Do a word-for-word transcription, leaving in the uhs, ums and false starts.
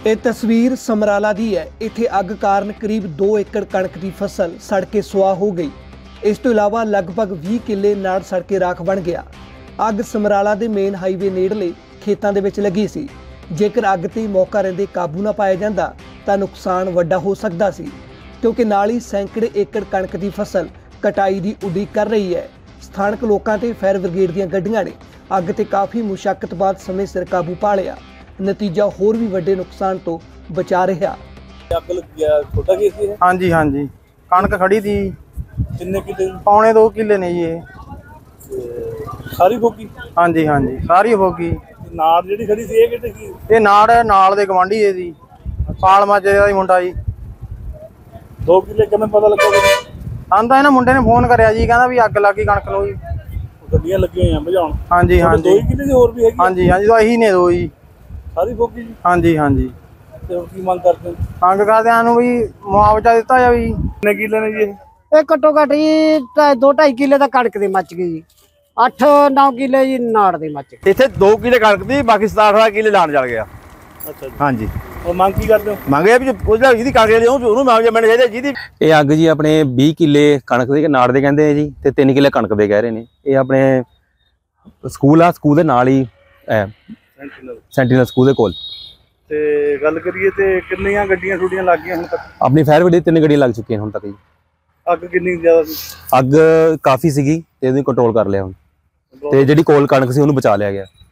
ਇਹ ਤਸਵੀਰ ਸਮਰਾਲਾ ਦੀ ਹੈ। ਇੱਥੇ ਅੱਗ ਕਾਰਨ ਕਰੀਬ ਦੋ ਏਕੜ ਕਣਕ ਦੀ ਫਸਲ ਸੜ ਕੇ ਸੁਆਹ ਹੋ ਗਈ। ਇਸ ਤੋਂ ਇਲਾਵਾ ਲਗਭਗ ਵੀਹ ਕਿੱਲੇ ਨਾੜ ਸੜ ਕੇ ਰਾਖ ਬਣ ਗਿਆ। ਅੱਗ ਸਮਰਾਲਾ ਦੇ ਮੇਨ ਹਾਈਵੇ ਨੇੜਲੇ ਖੇਤਾਂ ਦੇ ਵਿੱਚ ਲੱਗੀ ਸੀ। ਜੇਕਰ ਅੱਗ ਤੇ ਮੌਕਾ ਰਹਿੰਦੇ ਕਾਬੂ ਨਾ ਪਾਇਆ ਜਾਂਦਾ ਤਾਂ ਨੁਕਸਾਨ ਵੱਡਾ ਹੋ ਸਕਦਾ ਸੀ, ਕਿਉਂਕਿ ਨਾਲ ਹੀ ਸੈਂਕੜੇ ਏਕੜ ਕਣਕ ਦੀ ਫਸਲ ਕਟਾਈ ਦੀ ਉਡੀਕ ਕਰ ਰਹੀ ਹੈ। ਸਥਾਨਕ ਲੋਕਾਂ ਤੇ ਫਾਇਰ ਬ੍ਰਿਗੇਡ ਦੀਆਂ ਗੱਡੀਆਂ ਨੇ ਅੱਗ ਤੇ ਕਾਫੀ ਮੁਸ਼ੱਕਤ ਬਾਅਦ ਸਮੇਂ ਸਿਰ ਕਾਬੂ ਪਾ ਲਿਆ। ਨਤੀਜਾ ਹੋਰ ਵੀ ਵੱਡੇ ਨੁਕਸਾਨ ਤੋਂ ਬਚਾ ਰਿਹਾ। ਅੱਗ ਲੱਗੀ ਆ, ਛੋਟਾ ਕੇਸ ਹੀ ਹੈ। ਹਾਂਜੀ ਹਾਂਜੀ, ਕਣਕ ਖੜੀ ਸੀ। ਕਿੰਨੇ ਕਿੱਲੇ? ਪੌਣੇ ਦੋ ਕਿੱਲੇ ਨੇ ਜੀ ਇਹ। ਸਾਰੀ ਫੋਕੀ? ਹਾਂਜੀ ਹਾਂਜੀ, ਸਾਰੀ ਹੋ ਗਈ। ਨਾੜ ਜਿਹੜੀ ਖੜੀ ਸੀ ਇਹ ਕਿੱਥੇ ਸੀ? ਇਹ ਨਾੜ ਨਾਲ ਦੇ ਗਵਾਂਢੀ ਹੈ ਜੀ, ਪਾਲ ਮਾਜੇ ਦਾ ਹੀ ਮੁੰਡਾ ਜੀ। ਦੋ ਕਿੱਲੇ ਕਿਵੇਂ ਪਤਾ ਲੱਗਾ? ਆਂਦਾ ਇਹਨਾਂ ਮੁੰਡੇ ਨੇ ਫੋਨ ਕਰਿਆ ਜੀ, ਕਹਿੰਦਾ ਵੀ ਅੱਗ ਲੱਗ ਗਈ ਕਣਕ ਨੂੰ ਜੀ। ਗੱਡੀਆਂ ਲੱਗੀਆਂ ਹੋਈਆਂ ਬੁਝਾਉਣ। ਹਾਂਜੀ ਹਾਂਜੀ, ਦੋ ਕਿੱਲੇ ਦੀ ਹੋਰ ਵੀ ਹੈਗੀ? ਹਾਂਜੀ ਹਾਂਜੀ, ਤਾਂ ਇਹੀ ਨੇ ਦੋ ਜੀ। ਸਾਰੀ ਫੋਕੀ ਜੀ? ਹਾਂਜੀ ਹਾਂਜੀ। ਤੇ ਹੁਣ ਕੀ ਮੰਗ ਕਰਦੇ ਹੋ? ਮੰਗ ਕਰਦਿਆਂ ਨੂੰ ਵੀ ਮੁਆਵਜ਼ਾ ਦਿੱਤਾ ਜਾਵੇ ਜੀ। ਕਿੰਨੇ ਕਿੱਲੇ ਨੇ ਜੀ ਇਹ? ਇਹ ਘੱਟੋ ਘੱਟ ਜੀ ਦੋ ਢਾਈ ਕਿੱਲੇ ਤਾਂ ਕਣਕ ਦੀ ਮੱਚ ਗਈ ਜੀ। ਅੱਠ ਨੌ ਕਿੱਲੇ ਜੀ ਨਾੜ ਦੇ ਮੱਚ ਗਏ। ਇੱਥੇ ਦੋ ਕਿੱਲੇ ਕਣਕ ਦੀ, ਬਾਕੀ ਸਤਾਰਾਂ ਅਠਾਰਾਂ ਕਿੱਲੇ ਲਾਣ ਚਲ ਗਿਆ। ਅੱਛਾ ਜੀ। ਹਾਂਜੀ, ਉਹ ਮੰਗ ਕੀ ਕਰਦੇ ਹੋ? ਮੰਗਿਆ ਵੀ ਉਹਦਾ ਜਿਹਦੀ ਕਣਕ ਲਈ ਉਹਨੂੰ ਮੁਆਵਜ਼ਾ ਮਿਲਣਾ ਚਾਹੀਦਾ ਜਿਹਦੀ। ਇਹ ਅੱਗ ਜੀ ਆਪਣੇ ਵੀਹ ਕਿੱਲੇ ਕਣਕ ਦੇ ਨਾੜ ਦੇ ਕਹਿੰਦੇ ਆ ਜੀ, ਤੇ ਤਿੰਨ ਕਿੱਲੇ ਕਣਕ ਦੇ ਕਹਿ ਰਹੇ ਨੇ। ਇਹ ਆਪਣੇ ਸਕੂਲ ਆ, ਸਕੂਲ ਦੇ ਨਾਲ ਹੀ ਸੈਂਟੀਨਲ ਸਕੂਲ ਦੇ ਕੋਲ। ਤੇ ਗੱਲ ਕਰੀਏ ਤੇ ਕਿੰਨੀਆਂ ਗੱਡੀਆਂ ਛੁੱਟੀਆਂ ਲੱਗ ਗਈਆਂ ਹੁਣ ਤੱਕ? ਆਪਣੀ ਫਾਇਰ ਬ੍ਰਿਗੇਡ ਤਿੰਨ ਗੱਡੀਆਂ ਲੱਗ ਚੁੱਕੀਆਂ ਹੁਣ ਤੱਕ ਜੀ। ਅੱਗ ਕਿੰਨੀ ਜ਼ਿਆਦਾ ਸੀ? ਅੱਗ ਕਾਫੀ ਸੀਗੀ ਤੇ ਇਹਨੂੰ ਕੰਟਰੋਲ ਕਰ ਲਿਆ ਹੁਣ, ਤੇ ਜਿਹੜੀ ਕੋਲ ਕਣਕ ਸੀ ਉਹਨੂੰ ਬਚਾ ਲਿਆ ਗਿਆ।